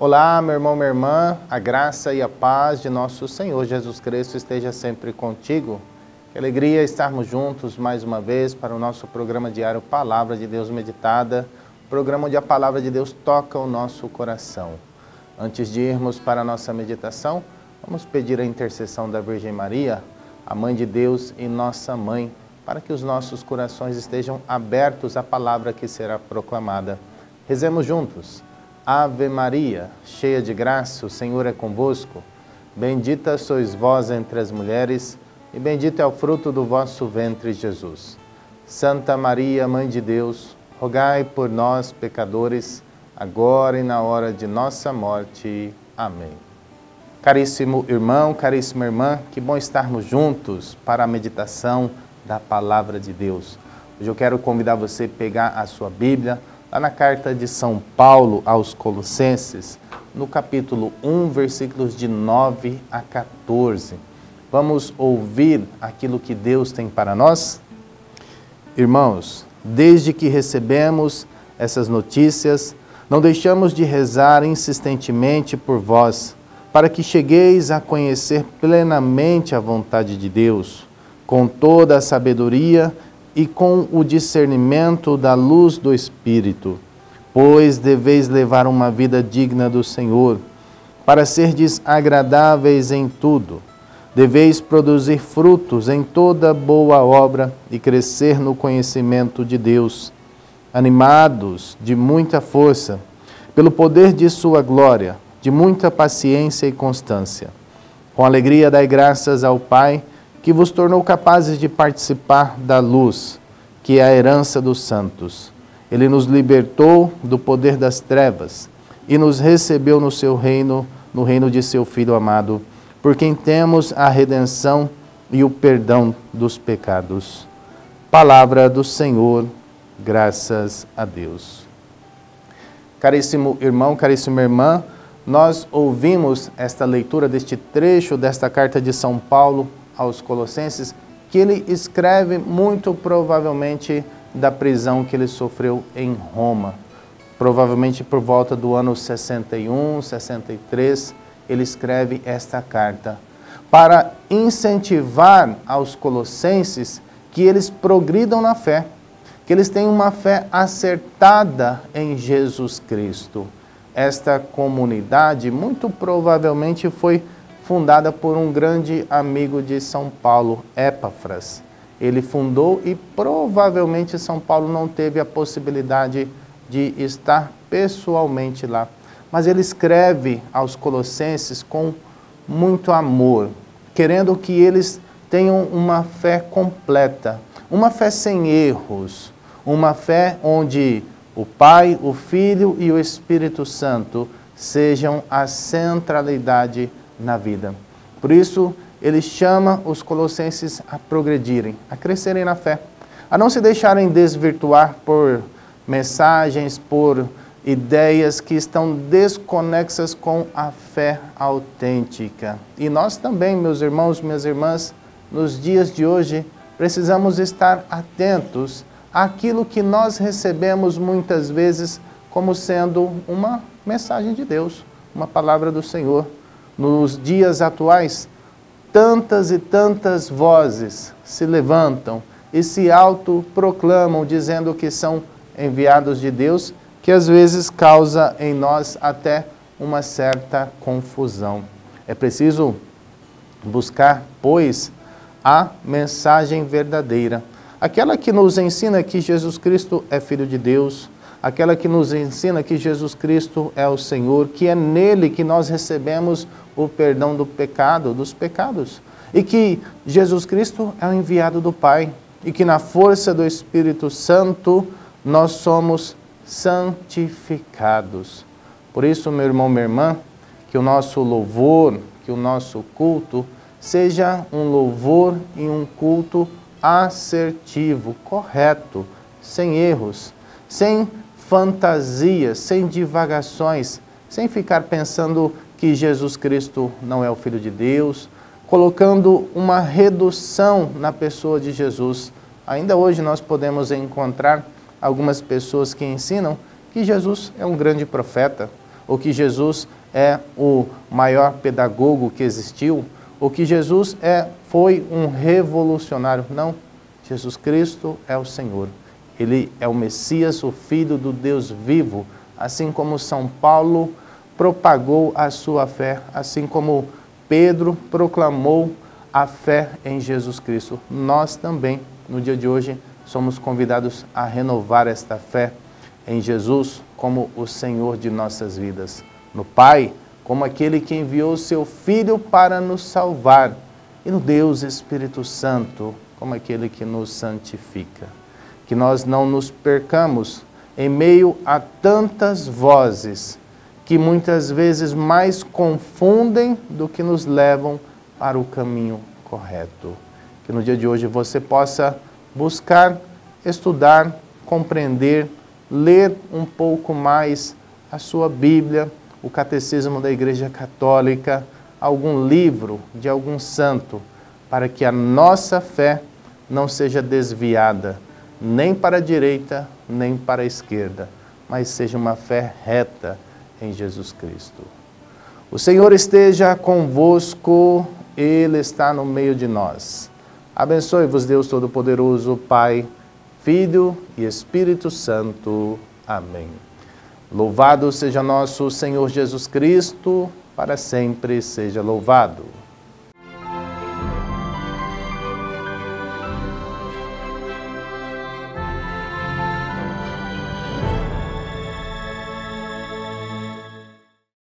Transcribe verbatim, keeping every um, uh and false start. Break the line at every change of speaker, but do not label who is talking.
Olá, meu irmão, minha irmã, a graça e a paz de nosso Senhor Jesus Cristo esteja sempre contigo. Que alegria estarmos juntos mais uma vez para o nosso programa diário Palavra de Deus Meditada, programa onde a Palavra de Deus toca o nosso coração. Antes de irmos para a nossa meditação, vamos pedir a intercessão da Virgem Maria, a Mãe de Deus e nossa Mãe, para que os nossos corações estejam abertos à palavra que será proclamada. Rezemos juntos. Ave Maria, cheia de graça, o Senhor é convosco. Bendita sois vós entre as mulheres, e bendito é o fruto do vosso ventre, Jesus. Santa Maria, Mãe de Deus, rogai por nós, pecadores, agora e na hora de nossa morte. Amém. Caríssimo irmão, caríssima irmã, que bom estarmos juntos para a meditação da Palavra de Deus. Hoje eu quero convidar você a pegar a sua Bíblia, lá na carta de São Paulo aos Colossenses, no capítulo um, versículos de nove a quatorze. Vamos ouvir aquilo que Deus tem para nós? Irmãos, desde que recebemos essas notícias, não deixamos de rezar insistentemente por vós, para que chegueis a conhecer plenamente a vontade de Deus, com toda a sabedoria e com o discernimento da luz do Espírito, pois deveis levar uma vida digna do Senhor, para serdes agradáveis em tudo. Deveis produzir frutos em toda boa obra e crescer no conhecimento de Deus, animados de muita força, pelo poder de sua glória, de muita paciência e constância. Com alegria dai graças ao Pai, que vos tornou capazes de participar da luz, que é a herança dos santos. Ele nos libertou do poder das trevas e nos recebeu no seu reino, no reino de seu Filho amado, por quem temos a redenção e o perdão dos pecados. Palavra do Senhor, graças a Deus. Caríssimo irmão, caríssima irmã, nós ouvimos esta leitura deste trecho desta carta de São Paulo aos Colossenses, que ele escreve muito provavelmente da prisão que ele sofreu em Roma. Provavelmente por volta do ano sessenta e um, sessenta e três, ele escreve esta carta para incentivar aos colossenses que eles progridam na fé, que eles tenham uma fé acertada em Jesus Cristo. Esta comunidade muito provavelmente foi fundada por um grande amigo de São Paulo, Epáfras. Ele fundou e provavelmente São Paulo não teve a possibilidade de estar pessoalmente lá. Mas ele escreve aos colossenses com muito amor, querendo que eles tenham uma fé completa, uma fé sem erros, uma fé onde o Pai, o Filho e o Espírito Santo sejam a centralidade na vida. Por isso, ele chama os colossenses a progredirem, a crescerem na fé, a não se deixarem desvirtuar por mensagens, por ideias que estão desconexas com a fé autêntica. E nós também, meus irmãos, minhas irmãs, nos dias de hoje, precisamos estar atentos àquilo que nós recebemos muitas vezes como sendo uma mensagem de Deus, uma palavra do Senhor. Nos dias atuais, tantas e tantas vozes se levantam e se autoproclamam dizendo que são enviados de Deus, que às vezes causa em nós até uma certa confusão. É preciso buscar, pois, a mensagem verdadeira, aquela que nos ensina que Jesus Cristo é Filho de Deus, aquela que nos ensina que Jesus Cristo é o Senhor, que é nele que nós recebemos o perdão do pecado, dos pecados, e que Jesus Cristo é o enviado do Pai, e que na força do Espírito Santo nós somos santificados. Por isso, meu irmão, minha irmã, que o nosso louvor, que o nosso culto seja um louvor e um culto assertivo, correto, sem erros, sem fantasias, sem divagações, sem ficar pensando que Jesus Cristo não é o Filho de Deus, colocando uma redução na pessoa de Jesus. Ainda hoje nós podemos encontrar algumas pessoas que ensinam que Jesus é um grande profeta, ou que Jesus é o maior pedagogo que existiu, ou que Jesus é, foi um revolucionário. Não, Jesus Cristo é o Senhor. Ele é o Messias, o Filho do Deus vivo, assim como São Paulo propagou a sua fé, assim como Pedro proclamou a fé em Jesus Cristo. Nós também, no dia de hoje, somos convidados a renovar esta fé em Jesus como o Senhor de nossas vidas, no Pai, como aquele que enviou seu Filho para nos salvar, e no Deus Espírito Santo, como aquele que nos santifica. Que nós não nos percamos em meio a tantas vozes que muitas vezes mais confundem do que nos levam para o caminho correto. Que no dia de hoje você possa buscar, estudar, compreender, ler um pouco mais a sua Bíblia, o Catecismo da Igreja Católica, algum livro de algum santo, para que a nossa fé não seja desviada, nem para a direita, nem para a esquerda, mas seja uma fé reta em Jesus Cristo. O Senhor esteja convosco, Ele está no meio de nós. Abençoe-vos Deus Todo-Poderoso, Pai, Filho e Espírito Santo. Amém. Louvado seja nosso Senhor Jesus Cristo, para sempre seja louvado.